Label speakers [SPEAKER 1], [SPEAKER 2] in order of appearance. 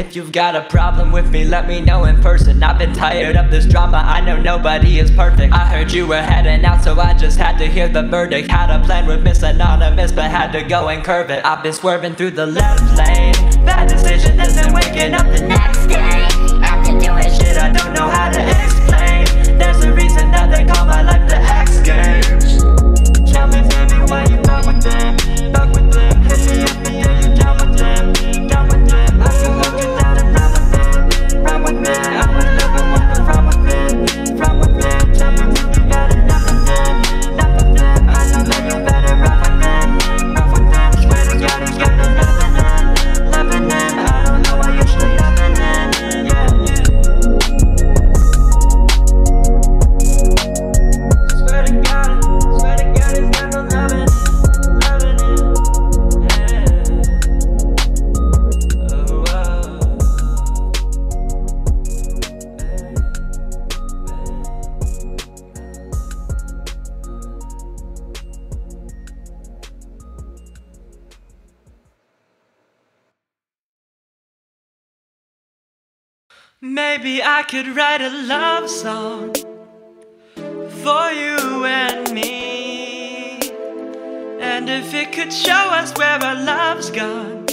[SPEAKER 1] If you've got a problem with me, let me know in person. I've been tired of this drama, I know nobody is perfect. I heard you were heading out, so I just had to hear the verdict. Had a plan with Miss Anonymous, but had to go and curve it. I've been swerving through the left lane. Bad decision, and then waking up the next day after doing shit I don't know how to explain. There's a reason that they call my life the X Games. Tell me baby, why you fuck with them? Fuck with them, hit me up and then you down with them. Down with them, I can work it out and run with them. Run with them, I was living with them. From with them, from with them. Tell me when you got enough of them. Enough of them, I know that you better run with them. Run with them, swear to God he's got me loving them. Loving them, I don't know why you're still loving them. Yeah, yeah. Swear to God he's got no loving. Loving it, yeah. Oh, oh. Maybe I could write a love song for you and me, and if it could show us where our love's gone,